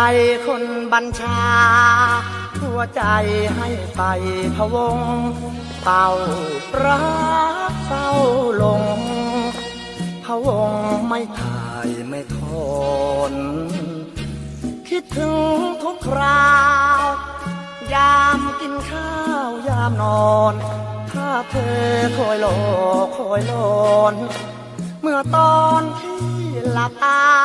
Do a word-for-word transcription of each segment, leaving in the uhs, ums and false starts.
คนบัญชาหัวใจให้ไปพะวงเฝ้ารักเฝ้าลงพะวงไม่ถ่ายไม่ทนคิดถึงทุกคราว ยามกินข้าวยามนอนถ้าเธอคอยโลคอยลนเมื่อตอนที่หลับตา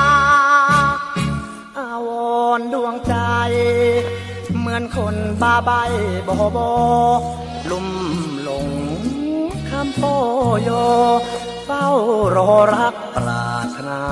อาวรดวงใจเหมือนคนบ้าใบบอบอลุ่มหลงคำโปโยเฝ้ารอรักปรารถนา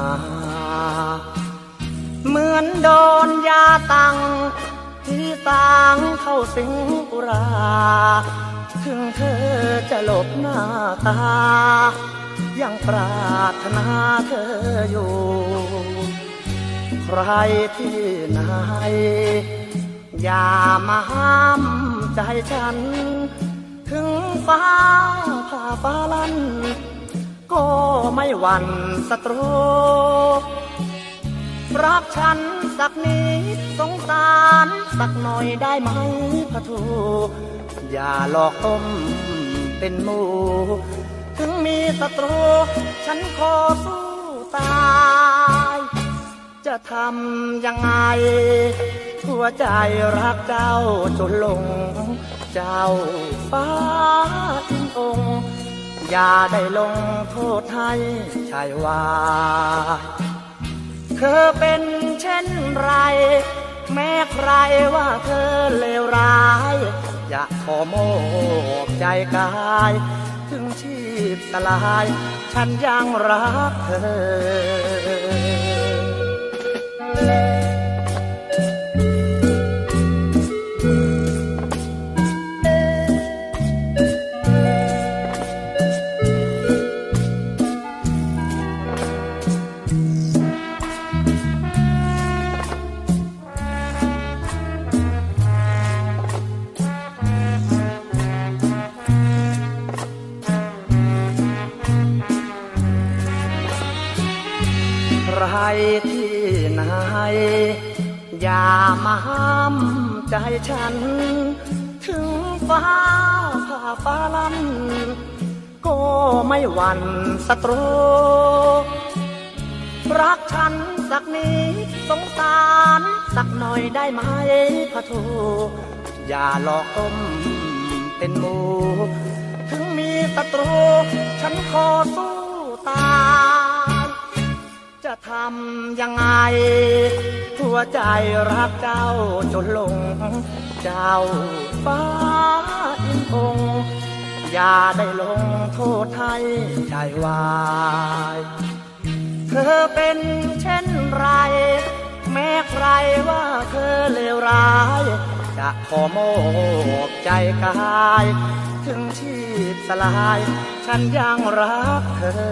เหมือนโดนยาตังที่ต่างเข้าสิงกุราถึงเธอจะหลบหน้าตายังปรารถนาเธออยู่ใครที่ไหนอย่ามาห้ามใจฉันถึงฟ้าผ่าฟ้าลั่นก็ไม่หวั่นศัตรูรักฉันสักนิดสงสารสักหน่อยได้ไหมพะทูอย่าหลอกต้มเป็นหมูถึงมีศัตรูฉันขอสู้ตายจะทำยังไงหัวใจรักเจ้าจนหลงเจ้าฟ้าทิ้งองค์อย่าได้ลงโทษให้ชายวาเธอเป็นเช่นไรแม้ใครว่าเธอเลวร้ายอยากขอมอบใจกายถึงชีพสลายฉันยังรักเธอใครที่ไหนอย่ามาห้ามใจฉันถึงฟ้าผ่าฟ้าลั่นก็ไม่หวั่นศัตรูรักฉันสักนิดสงสารสักหน่อยได้ไหมพะทูอย่าหลอกต้มเป็นหมูถึงมีศัตรูฉันขอสู้ตายจะทำยังไงหัวใจรักเจ้าจนหลงเจ้าฟ้าอินองค์อย่าได้ลงโทษให้ใจวายเธอเป็นเช่นไรแม้ใครว่าเธอเลวร้ายจะขอมอบใจกายถึงชีพสลายฉันยังรักเธอ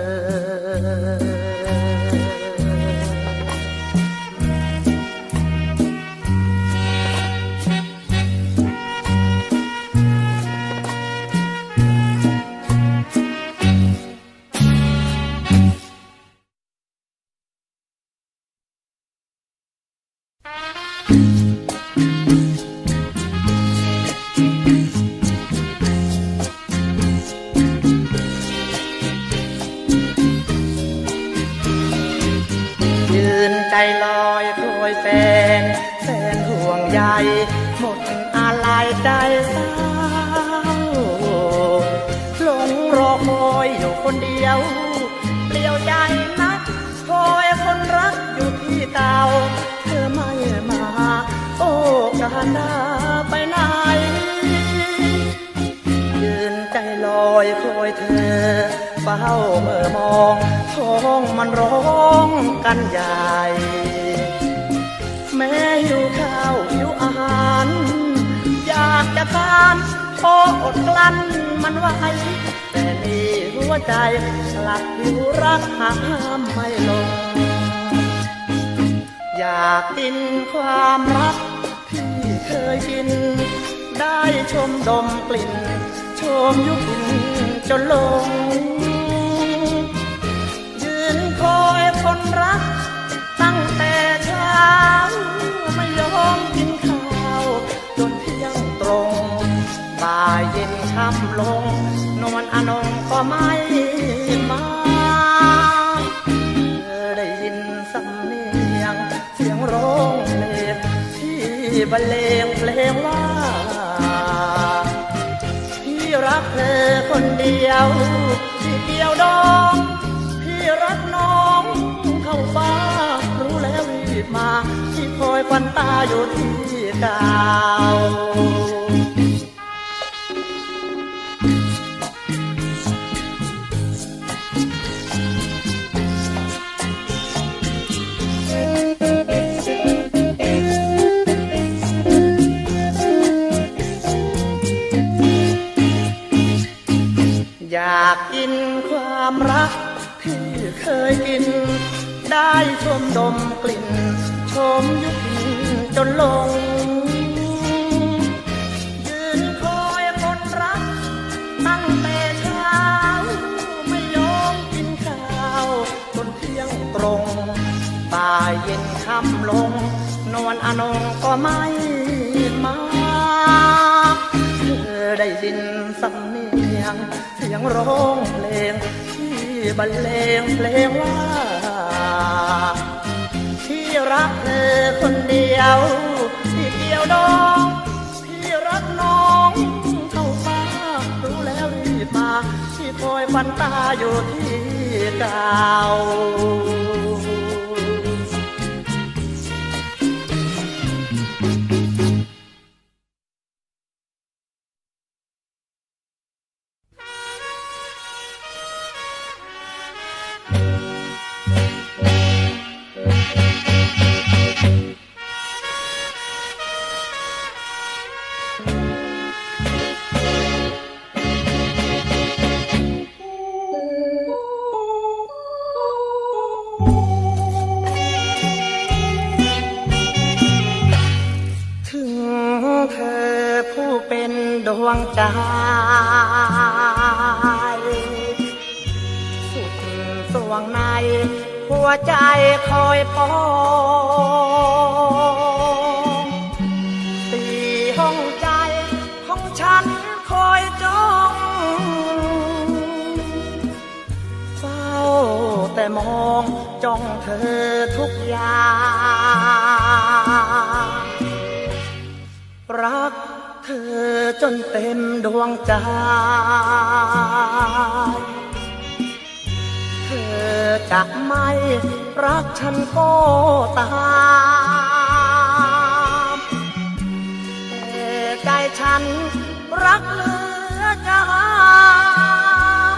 ใจลอยคอยแฟนแฟนห่วงใยหมดอะไรใจเศร้าหลงรอคอยอยู่คนเดียวเปลี่ยวใจนักคอยคนรักอยู่ที่เตาเธอไม่มาโอ้การดาไปไหนยืนใจลอยคอยเธอเฝ้าเมื่อมองท้องมันร้องกันใหญ่แม้หิวข้าวหิวอาหารอยากจะทานพออดกลั้นมันไว้แต่นี่หัวใจสลัดหิวรักหาห้ามไม่ลงอยากกินความรักที่เคยกินได้ชมดมกลิ่นชมยุคจนลงยืนคอยคนรักตั้งแต่เช้าบ่ายเย็นช้ำลงนวลอนงก็ไม่มาได้ยินสำเนียงเสียงร้องเพลงที่บรรเลงเพลงว่าพี่รักเธอคนเดียวที่เดียวดองพี่รักน้องเข้าฟ้ารู้แล้วรีบมาที่คอยควันตาอยู่ที่เก่าอยากกินความรักที่เคยกินได้ชมดมกลิ่นชมยุคจนลงยืนคอยคนรักตั้งแต่เช้าไม่ยอมกินข้าวจนเที่ยงตรงบ่ายเย็นค่ำลงนวลอนงก็ไม่มาเธอได้ยินสำเนียงเสียงร้องเพลงที่บรรเลงเพลงว่าพี่รักเธอคนเดียวที่เดียวดองพี่รักน้องเท่าฟ้ารู้แล้วรีบมาที่คอยควันตาอยู่ที่เก่าดวงใจสุดสวงในหัวใจคอยปองตีห้องใจของฉันคอยจ้องเฝ้าแต่มองจ้องเธอทุกอย่างรักเธอจนเต็มดวงใจเธอจะไม่รักฉันก็ตามแต่ใจฉันรักเหลือจะห้าม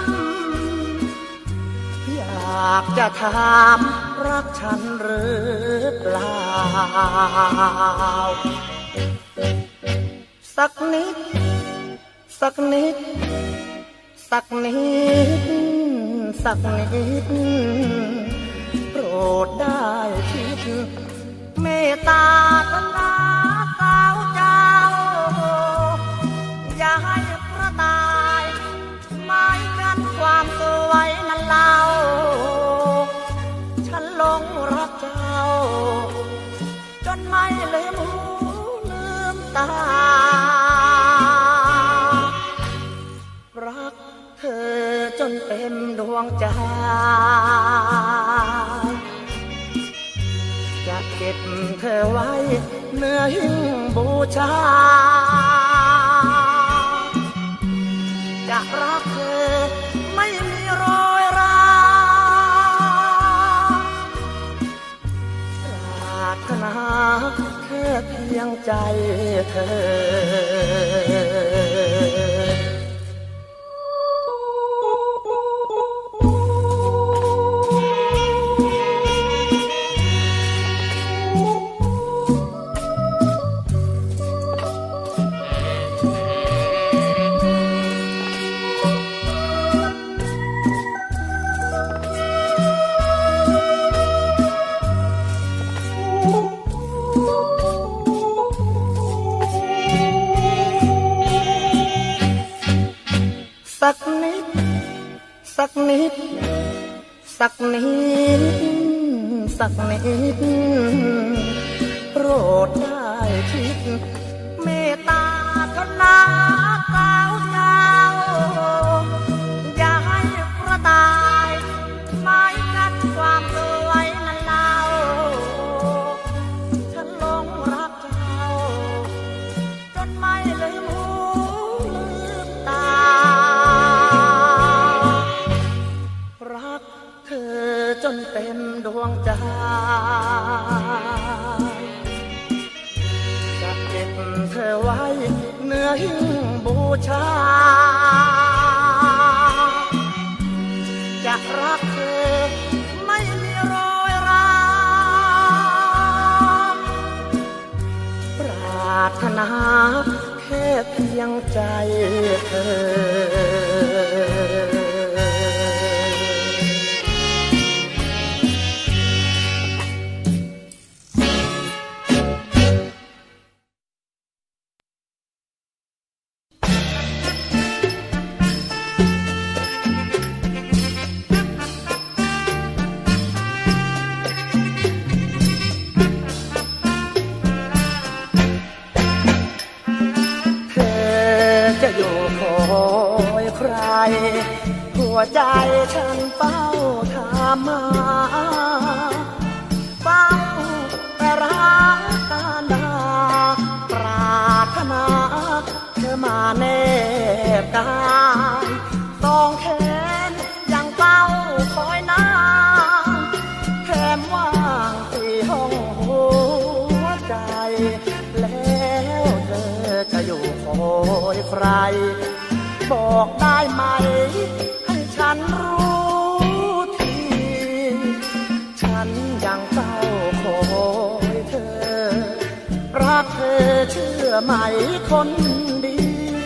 อยากจะถามรักฉันหรือเปล่าสักนิดสักนิดสักนิดสักนิดโปรดได้คิดเมตตาตนาสาวเจ้าอย่าให้พระตายหมายกันความสวยนั้นเล่าฉันหลงรักเจ้าจนไม่ลืมหูลืมตารักเธอจนเต็มดวงใจจะเก็บเธอไว้เนื้อหิ้งบูชาจะรักเธอไม่มีรอยราปรารถนาแค่เพียงใจเธอสักนิดสักนิดสักนิดสักนิดโปรดได้คิดเมตตากรุณาชาจะรักเธอไม่มีรอยร้าวปรารถนาแค่เพียงใจเธอหัวใจฉันเฝ้าถามมาเฝ้าแต่รักการดาปรารถนาเธอมาแนบกายสองแขนยังเฝ้าคอยนานแถมว่างที่ห้องหัวใจแล้วเธอจะอยู่คอยใครบอกได้ไหมให้ฉันรู้ทีฉันยังเฝ้าคอยเธอรักเธอเชื่อไหมคนดี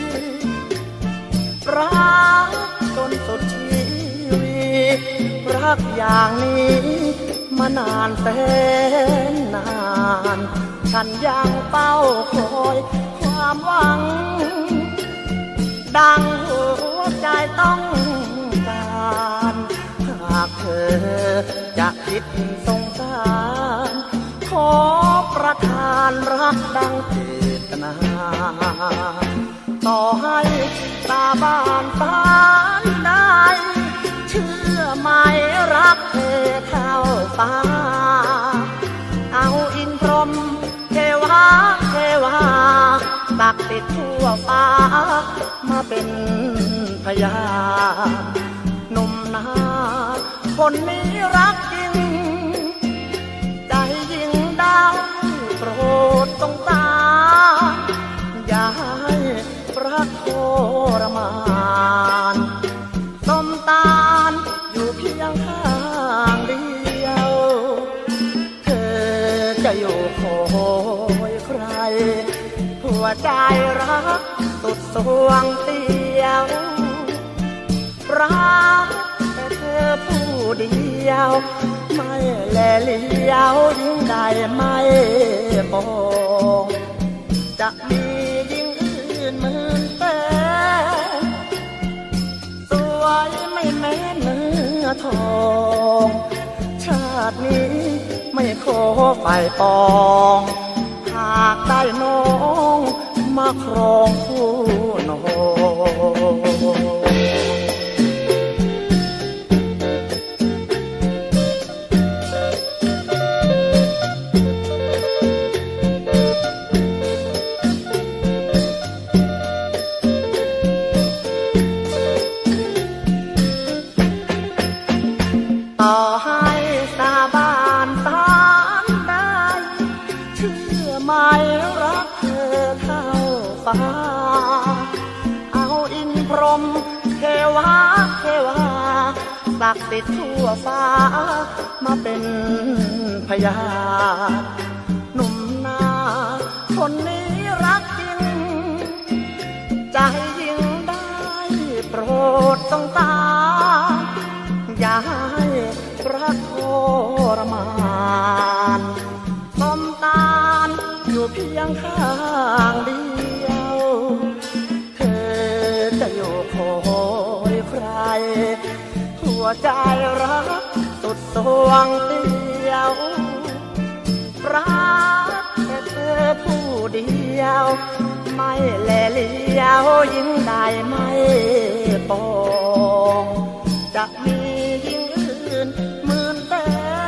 รักจนสุดชีวิตรักอย่างนี้มานานแสนนานฉันยังเฝ้าคอยความหวังดังหัวใจต้องการหากเธอจะคิดสงสารขอประทานรักดังเจตนาต่อให้ตาบ้านตาได้เชื่อไหมรักเธอเข้าตาเอาอินพรหมเทวาเทวาตักติดทั่วฟ้ามาเป็นพยานหนุ่มนาคนนี้รักจริงใจยิ่งดาวโปรดสงสารอย่าให้รักโทรมานสมตาลอยู่เพียงข้างเดียวเธอจะอยู่คอยใครหัวใจรักสุดสวงเตียวรักแต่เธอผู้เดียวไม่แลเลี้ยวยิ่งใดไม่บอกจะมียิ่งอื่นหมื่นแสนสวยไม่แม้เนื้อทองชาตินี้ไม่ขอฝ่ายปองหากได้น้องมาครองคู่นอนต่อให้สาบานตามได้เชื่อไหมรักเธอเข้าฟ้าเอาอินพรหมเทวาเทวาศักดิ์สิทธิ์ทั่วฟ้ามาเป็นพยานหนุ่มนาคนนี้รักจริงใจยิ่งได้โปรดสงสารอย่าให้รักโทรมานสมตาลอยู่เพียงข้างเดียวเธอจะอยู่คอยใครหัวใจรักสุดสวงเดียวรักแต่เธอผู้เดียวไม่แลเลี้ยวยิ่งใดไม่ปองจะมียิ่งอื่นหมื่นแต่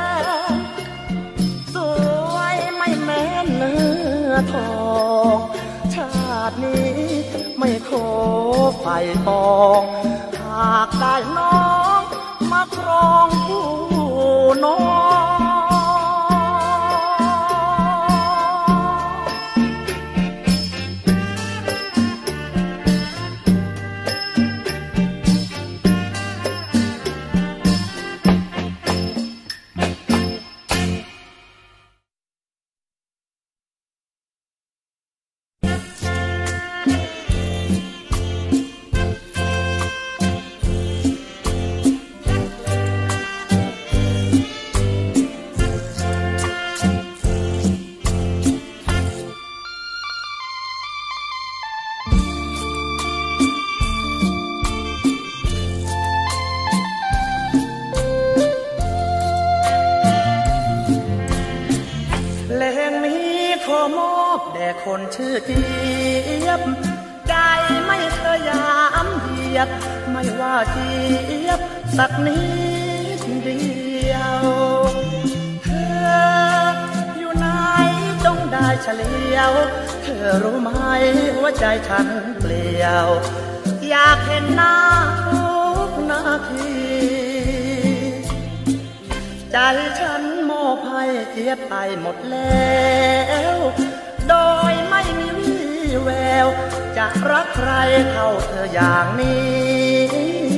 สวยไม่แม้เนื้อทองชาตินี้ไม่ขอไฟปองหากได้น้องมาครองผู้น้องคนชื่อเจี๊ยบใจไม่เคยยามเหยียดไม่ว่าเจี๊ยบสักนิดเดียวเธออยู่ไหนจงได้เฉลียวเธอรู้ไหมหัวใจฉันเปลี่ยวอยากเห็นหน้าทุกนาทีใจฉันมอบให้เจี๊ยบไปหมดแล้วโดยไม่มีวี่แววจะรักใครเท่าเธออย่างนี้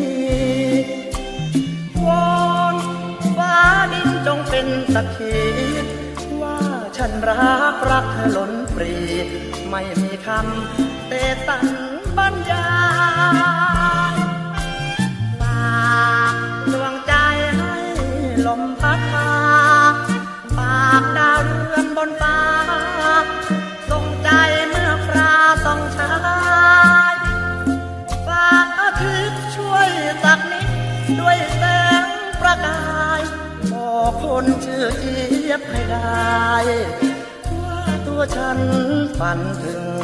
วอนฟ้าดินจงเป็นสักขีว่าฉันรักรักเธอล้นปรีไม่มีคำเตะตันบรรยายฝากดวงใจให้ลมพัดพาฝากดาวเรือนบนฟ้าส่งใจเมื่อคราส่องชายฝากอาทิตย์ช่วยสักนิดด้วยแสงประกายบอกคนชื่อเจี๊ยบให้ได้ว่าตัวฉันฝันถึง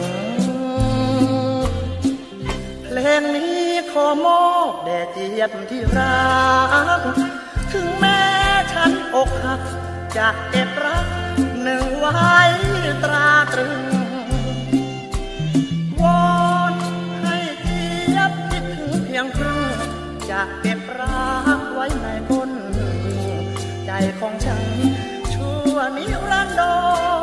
เพลงนี้ขอมอบแด่เจี๊ยบที่รักถึงแม้ฉันอกหักจะเก็บรักหนึ่งไว้ตราตรึงวอนให้เจี๊ยบคิดถึงเพียงครึ่งจะเก็บรักไว้ในก้นใจของฉันชั่วนิรันดร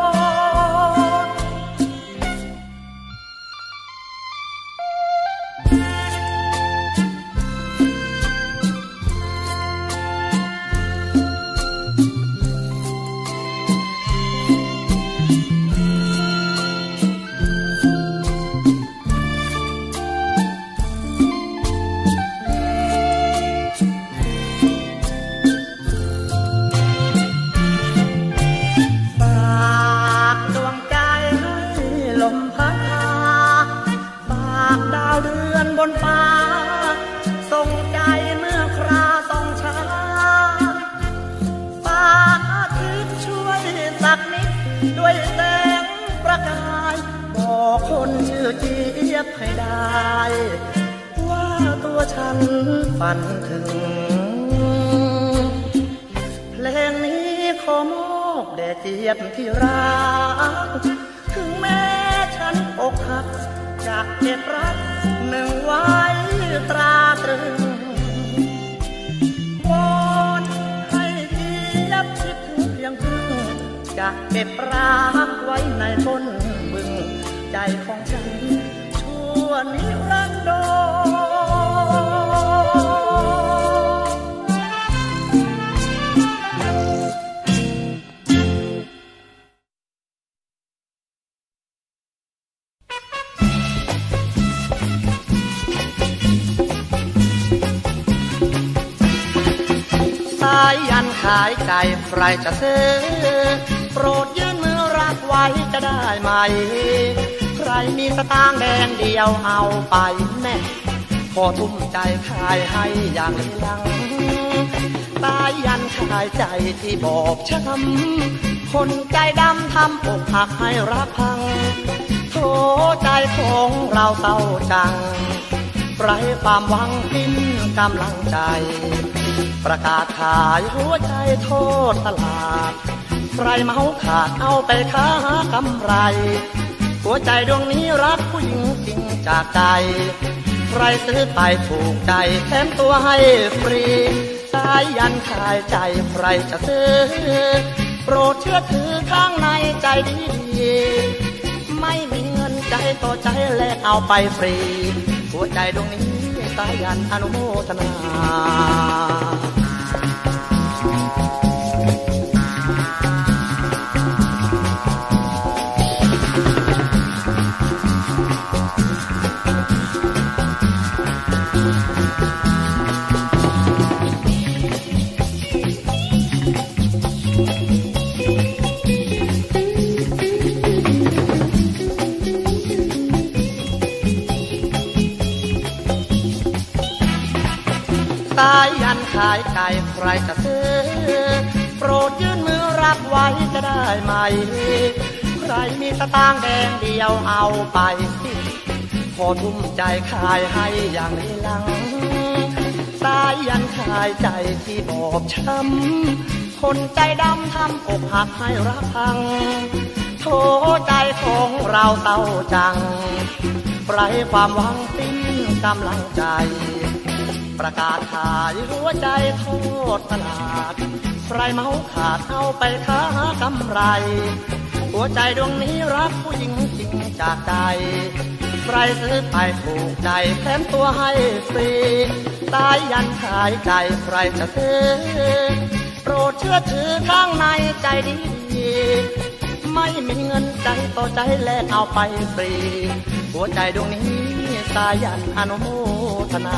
ให้ได้ว่าตัวฉันฝันถึงเพลงนี้ขอมอบแด่เจี๊ยบที่รักถึงแม้ฉันอกหักจะเก็บรักหนึ่งไว้ตราตรึงวอนให้เจี๊ยบคิดถึงเพียงครึ่งจะเก็บรักไว้ในก้นบึงใจของฉันนิรันดรสายยันขายไก่ใครจะซื้อโปรดยื่นมือรับไว้จะได้ไหมใครมีสตางค์แดงเดียวเอาไปแน่ขอทุ่มใจขายให้อย่างลังตายยันขายใจที่บอบช้ำคนใจดำทำอกหักให้รักพังโถใจของเราเศร้าจังไร้ความหวังสิ้นกำลังใจประกาศขายหัวใจโทษตลาดใครเมาขาดเอาไปค้ากำไรหัวใจดวงนี้รักผู้หญิงจริงจากใจใครซื้อไปถูกใจแถมตัวให้ฟรีสายยันขายใจใครจะซื้อโปรดเชื่อถือข้างในใจดีไม่มีเงินใจต่อใจแลกเอาไปฟรีหัวใจดวงนี้สายยันอนุโมทนาสายยันขายไก่ใครจะซื้อโปรดยื่นมือรับไว้จะได้ไหมใคใครมีสตางค์แดงเดียวเอาไปพอทุ่มใจขายให้อย่างในหลังสายยันขายใจที่บอบช้ำคนใจดำทำอกหักให้รักพังโถใจของเราเศร้าจังไร้ความหวังสิ้นกำลังใจประกาศขายหัวใจโทษตลาดใครเมาขาดเอาไปค้ากำไรหัวใจดวงนี้รักผู้หญิงจริงจากใจใครซื้อไปถูกใจแถมตัวให้ฟรีตายยันขายใจใครจะซื้อโปรดเชื่อถือข้างในใจดีไม่มีเงินใจต่อใจแลกเอาไปฟรีหัวใจดวงนี้สายันอนุโมทนา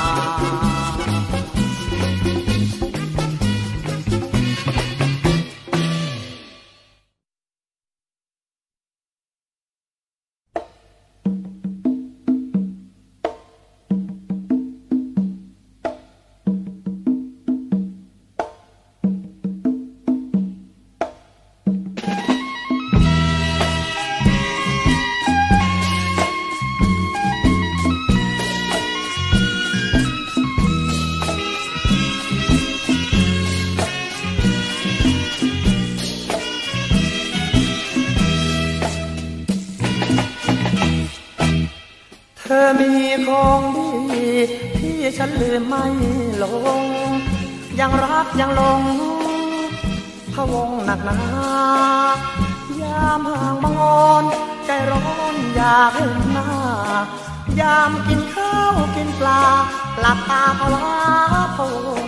เธอมีของดีที่ฉันลืมไม่ลงยังรักยังหลงพะวงหนักหนายามห่างบังอ่อนใจร้อนอยากเห็นหน้ายามกินข้าวกินปลาหลับตาภาวะพะวง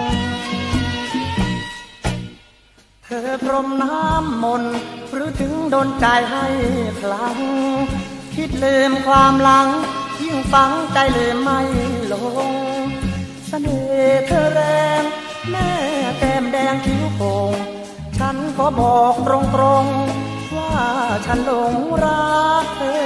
เธอพรมน้ำมนต์หรือถึงโดนใจให้คลั่งคิดลืมความหลังยิ่งฝังใจลืมไม่ลงเสน่ห์เธอแรงแม่แก้มแดงคิ้วโป่งฉันก็บอกตรงๆว่าฉันหลงรักเธอ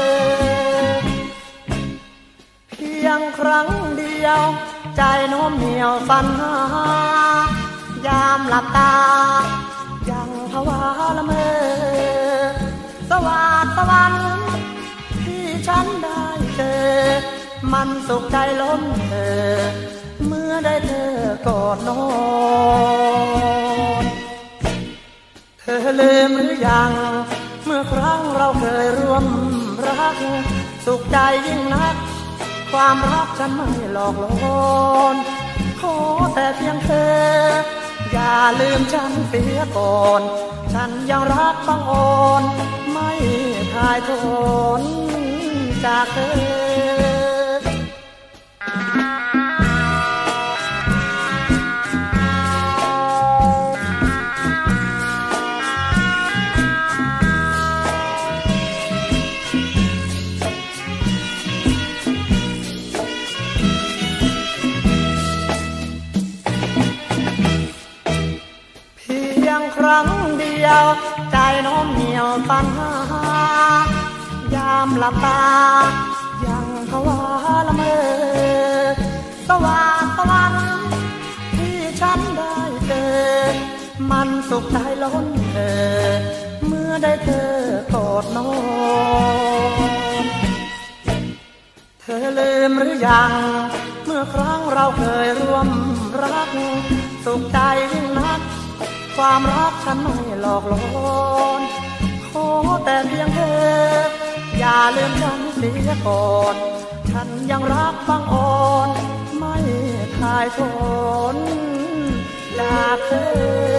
เพียงครั้งเดียวใจโน้มเหนี่ยวฝันหายามหลับตายังภาวะละเมอสวาดสวรรค์ฉันได้เจอมันสุขใจล้นเธอเมื่อได้เธอกอดนอนเธอลืมหรือยังเมื่อครั้งเราเคยร่วมรักสุขใจยิ่งนักความรักฉันไม่หลอกลวงขอแต่เพียงเธออย่าลืมฉันเสียก่อนฉันยังรักบังอ่อนไม่ทายทนจากเธอเพียงครั้งเดียวใจโน้มเหนี่ยวปัญหายามหลับตายังภาวะละเมอสว่างตะวันที่ฉันได้เจอมันสุขใจล้นเธอเมื่อได้เธอกอดนอนเธอลืมหรือยังเมื่อครั้งเราเคยร่วมรักสุขใจยิ่งนักความรักฉันไม่หลอกลวงขอแต่เพียงเธออย่าลืมฉันเสียก่อนฉันยังรักบังอ่อนไม่คลายทนจากเธอ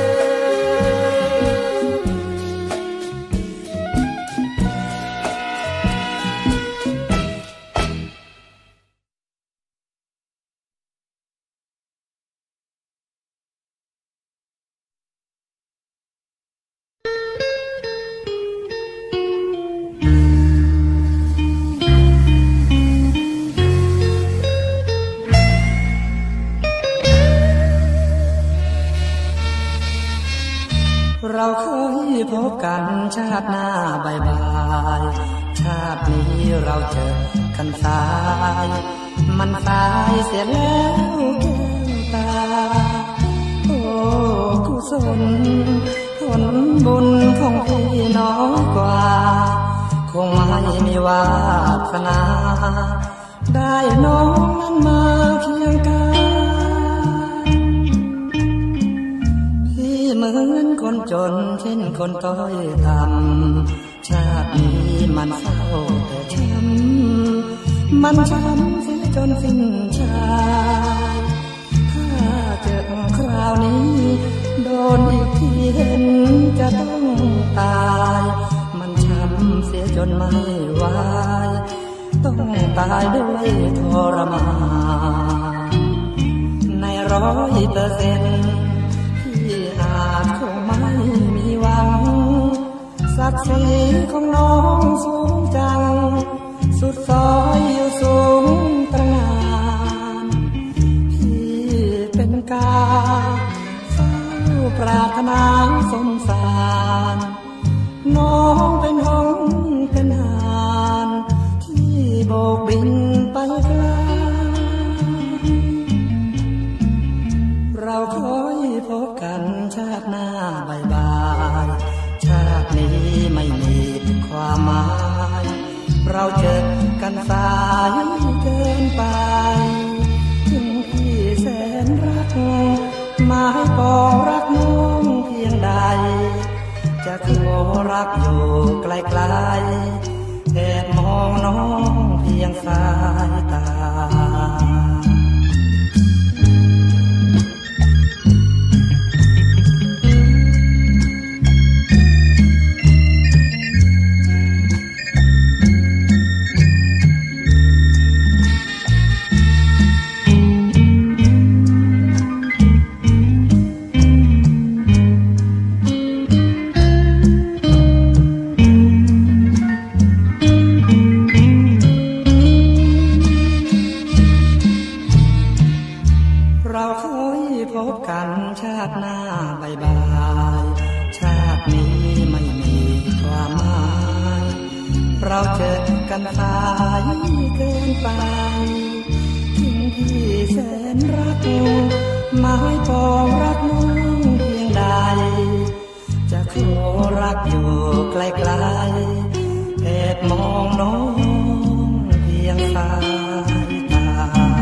เราเคยพบกันชาติหน้าบ่ายบายชาตินี้เราเจอกันสายมันตายเสียแล้วแก้วตาโอ้กุศลหลบุญของพี่น้อยกว่าคงไม่มีวาสนาได้น้องนั้นมาเคียงกันพี่เหมือนคนจนเช่นคนต้อยต่ำชาตินี้มันเศร้าแต่ช้ำมันช้ำเสียจนสิ้นชายถ้าเจอคราวนี้โดนอีกทีเห็นจะต้องตายมันช้ำเสียจนไม่ไหวต้องตายด้วยทรมานในร้อยเปอร์เซ็นต์ที่อาจคงไม่มีหวังศักดิ์ศรีของน้องสูงจังสุดซอยอยู่สูงตระหง่านพี่เป็นกาเฝ้าปรารถนาสงสารน้องเป็นหงส์เป็นหานที่โบกบินไปไกลเราคอยพบกันชาติหน้าบ่ายบายชาตินี้ไม่มีความหมายเราเจอกันสายเกินไปถึงพี่แสนรักหมายปองรักน้องเพียงใดจะขอรักอยู่ไกลๆแอบมองน้องเพียงสายตาชาติหน้าบ่ายบายชาตินี้ไม่มีความหมายเราเจอกันสายเกินไปถึงพี่แสนรักหมายปองรักน้องเพียงใดจะขอรักอยู่ไกลๆแอบมองน้องเพียงสายตา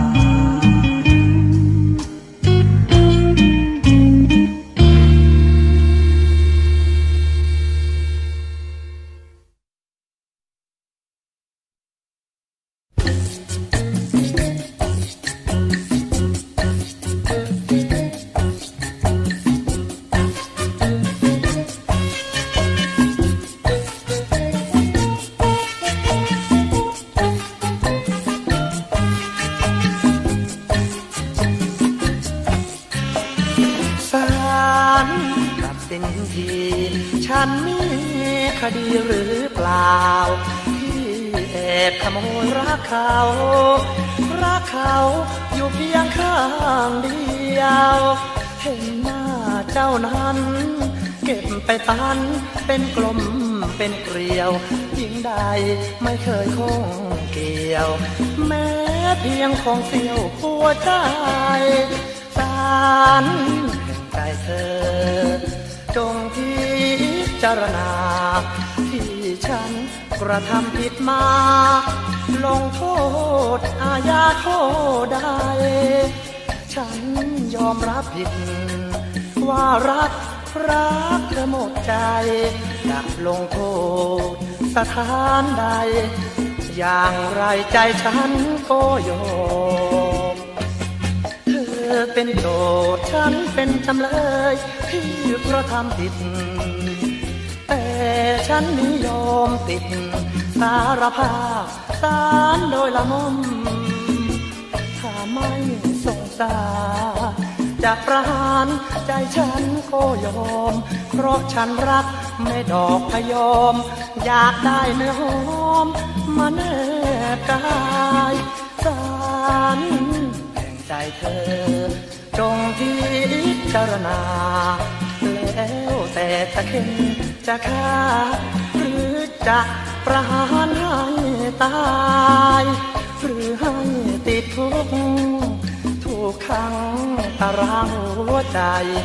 ฉันมีคดีหรือเปล่าที่แอบขโมยรักเขารักเขาอยู่เพียงข้างเดียวเห็นหน้าเจ้านั้นเก็บไปตันเป็นกลมเป็นเกลียวยิ่งใดไม่เคยคงเกี่ยวแม้เพียงของเสี้ยวหัวใจสารใจเธอจงพิจารณาที่ฉันกระทำผิดมาลงโทษอาญาโทษได้ฉันยอมรับผิดว่ารักรักเธอหมดใจจะลงโทษสถานใดอย่างไรใจฉันก็ยอมเธอเป็นโจทย์ฉันเป็นจำเลยที่กระทำผิดแต่ฉันนิยอมติดสารภาพศาลโดยละมุมถ้าไม่สงสารจะประหารใจฉันก็ยอมเพราะฉันรักแม่ดอกพยอมอยากได้เนื้อหอมมาแนบกายสารแห่งใจเธอจงพิจารณาแล้วแต่จะเข็นจะฆ่าหรือจะประหารให้ตายหรือให้ติดคุกถูกขังตารางหัวใจ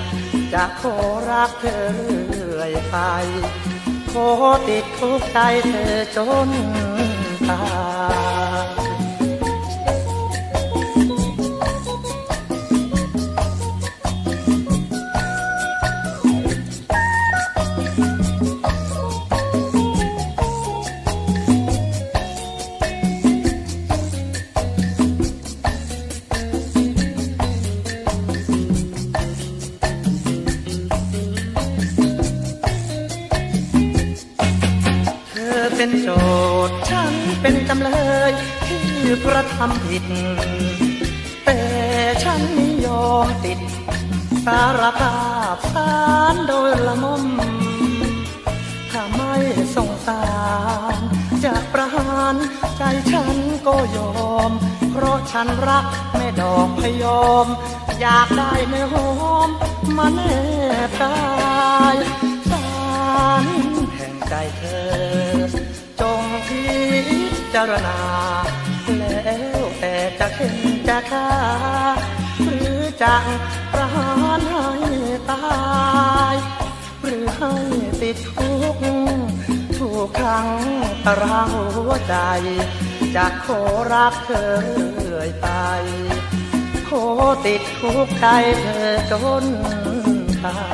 จะขอรักเธอเรื่อยไปขอติดทุกใจเธอจนตายเป็นโจทย์ฉันเป็นจำเลยที่กระทำผิดแต่ฉันไม่ยอมติดสารภาพศาลโดยละมุมถ้าไม่สงสารจะประหารใจฉันก็ยอมเพราะฉันรักแม่ดอกพยอมอยากได้เนื้อหอมมาแนบกายศาลแห่งใจเธอจงพิจารณาแล้วแต่จะเห็นจะฆ่าหรือจะประหารให้ตายหรือให้ติดคุกถูกขังตารางหัวใจจะขอรักเธอเรื่อยไปขอติดคุกใจเธอจนตาย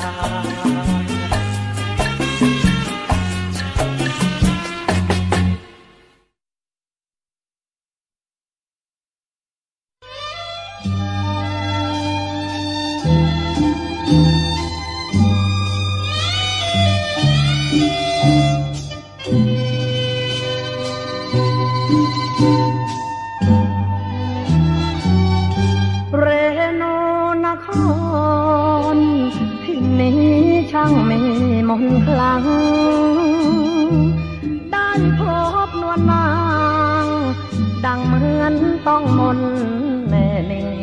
ช่างมีมนต์คลังได้พบนวลนางดังเหมือนต้องมนต์แน่นิ่ง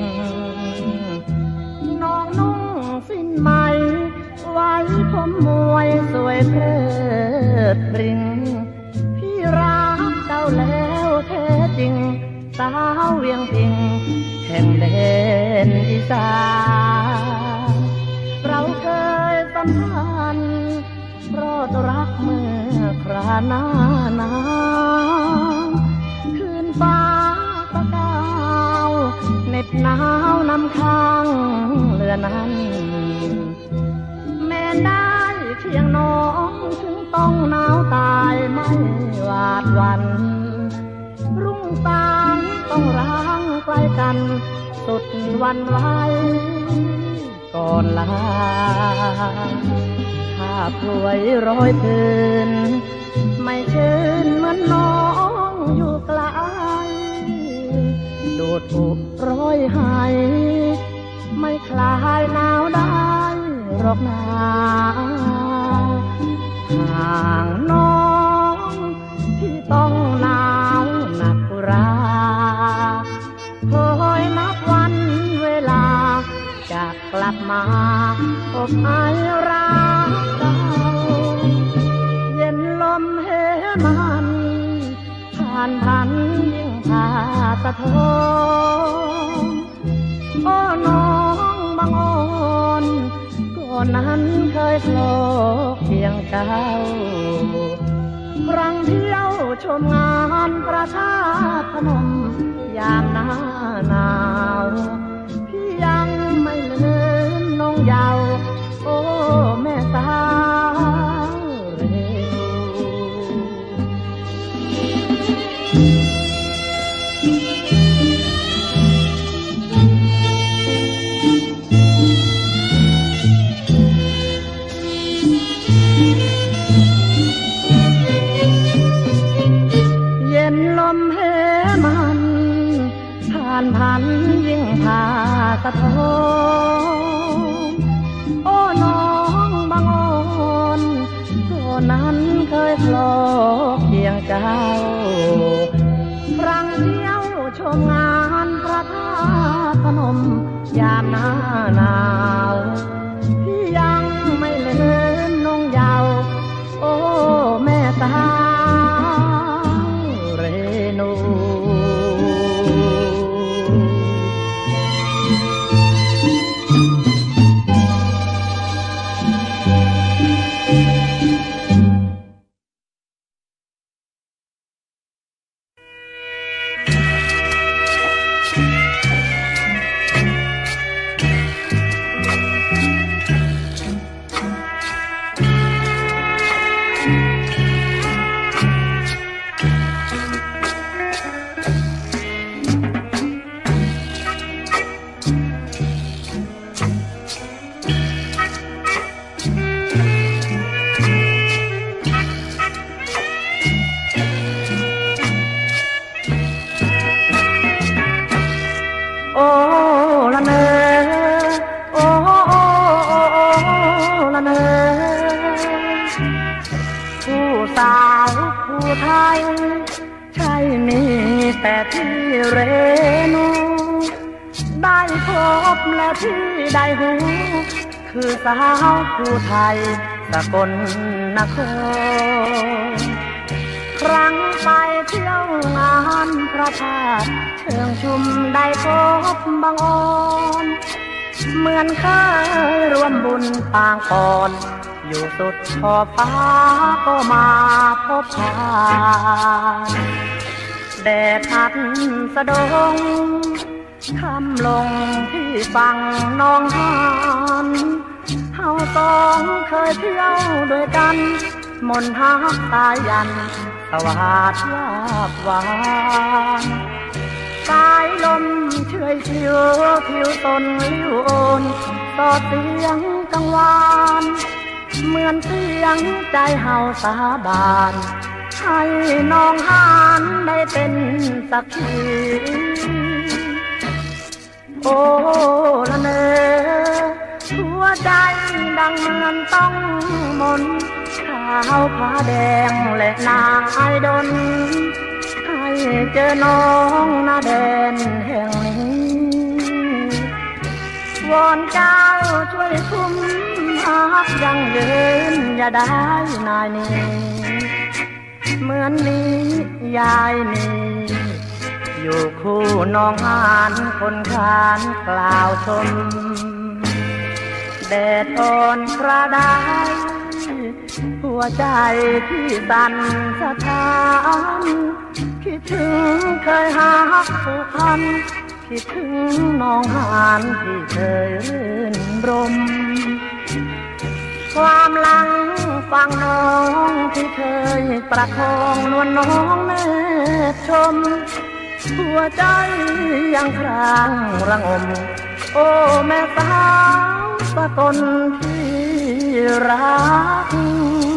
น้องนุ่งสิ้นไหมไว้ผมมวยสวยเพลิดปริงพี่รักเจ้าแล้วแท้จริงสาวเวียงพิงแห่งแดนอีสานเราเคยสัมพันธ์รอดรักเมื่อคราหน้าหนาวคืนฟ้าตะกาวเหน็บหนาวนำค้างเรือนั้นแม้ได้เพียงน้องถึงต้องหนาวตายไม่หวาดหวั่นรุ่งสางต้องร้างใกล้กันสุดวันไหวก่อนลาถ้าป่วยร้อยพื้นไม่เชิญเหมือนน้องอยู่ไกลโดดอุบร้อยหายไม่คลายหนาวได้หรอกนาห่างน้องที่ต้องหนาวหนักราคอยนับวันเวลาจะกลับมาอบไอรักเราเย็นลมเหมันผ่านพันยิ่งพาสะท้อนโอ้น้องบางอ่อนก่อนนั้นเคยโผล่เพียงเจ้าครั้งเที่ยวชมงานประชาพนมยามหน้าหนาวพี่ยังไม่ลืมน้องเยาว์โอ้แม่สาวเรเย็นลมเหมันผ่านพันยิ่งพาสะท้อนโอ้น้องบางอ่อนก็นั้นเคยโผล่เคียงเจ้าครั้งเที่ยวชมงานพระธาตุพนมยามหน้าหนาวพี่ยังไม่ลืมน้องเยาว์โอ้แม่สาวเรนูที่เรนูได้พบและที่ได้หูคือสาวผู้ไทยสกลนครครั้งไปเที่ยวงานพระธาตุเชิงชุมได้พบบางอ่อนเหมือนเคยร่วมบุญปางก่อนอยู่สุดขอบฟ้าก็มาพบผ่านแดดอัดสะดงคำลงที่ฝั่งน้องหานเฮาสองเคยเที่ยวด้วยกันมนหาสายยันสวัสดิ์วาบหวานสายลมเฉยชิวผิวตนลิ้วโอนต่อเสียงกังวานเหมือนเสียงใจเฮาสาบานให้น้องหานได้เป็นสักทีโอ้ละเนอหัวใจดังเหมือนต้องมนขาวผ้าแดงและนางไอดลให้เจอน้องหน้าแดนแห่งนี้วอนเจ้าช่วยคุ้มหักยังยืนอย่าได้นายนี้เหมือนนี้ยายนี้อยู่คู่น้องหานคนขานกล่าวชมแดดอ่อนกระดายหัวใจที่สั่นสะท้านคิดถึงเคยหักผูกพันคิดถึงน้องหานที่เคยรื่นรมความหลังฟังน้องที่เคยประคองนวลน้องเนตรชมหัวใจยังครางระงมโอ้แม่สาวสกลที่รัก